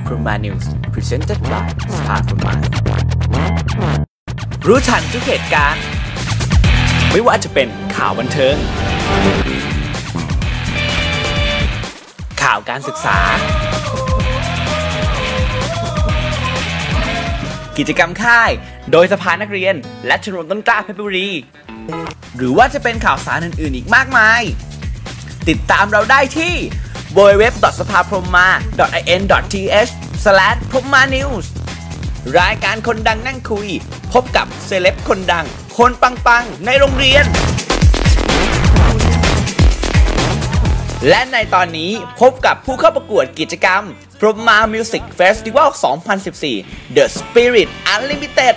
Proma News Presented by สภาพรหมารู้ทันทุกเหตุการณ์ไม่ว่าจะเป็นข่าวบันเทิงข่าวการศึกษากิจกรรมค่ายโดยสภานักเรียนและชมรมต้นกล้าเพชรบุรีหรือว่าจะเป็นข่าวสารอื่นๆอีกมากมายติดตามเราได้ที่ www.sapaproma.in.th/proma-news รายการคนดังนั่งคุยพบกับเซเลบคนดังคนปังๆในโรงเรียนและในตอนนี้พบกับผู้เข้าประกวดกิจกรรม Proma Music Festival 2014 The Spirit Unlimited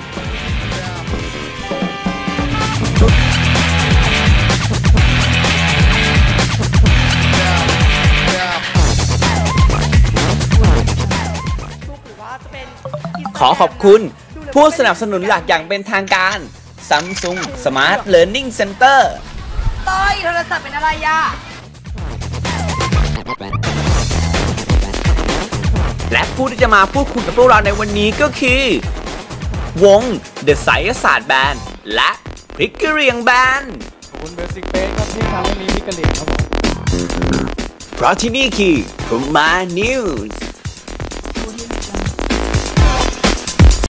ขอขอบคุณผู้สนับสนุนหลักอย่างเป็นทางการ Samsung Smart Learning Center ต้อยโทรศัพท์เป็นอะไรย่ะและผู้ที่จะมาพูดคุยกับพวกเราในวันนี้ก็คือ วง The ไสยศาสตร์แบนด์และพริกกะเหรี่ยงแบนด์ขอบคุณเบสิกเฟสครับที่ทำให้มีพริกกะเหรี่ยงครับผมเพราะที่นี่คือ Proma News